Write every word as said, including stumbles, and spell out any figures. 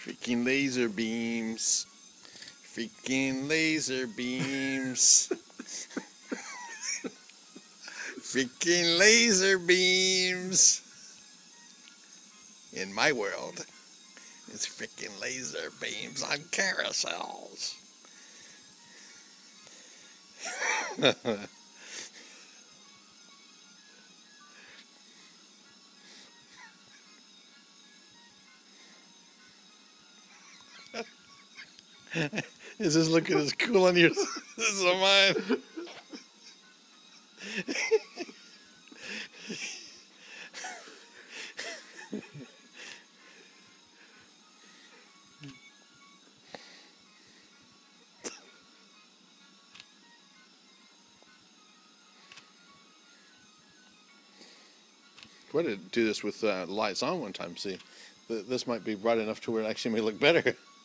Freaking laser beams. Freaking laser beams. Freaking laser beams. In my world, it's freaking laser beams on carousels. Is this looking as cool on yours as on mine? Try to do this with uh, lights on one time. See, this might be bright enough to where it actually may look better.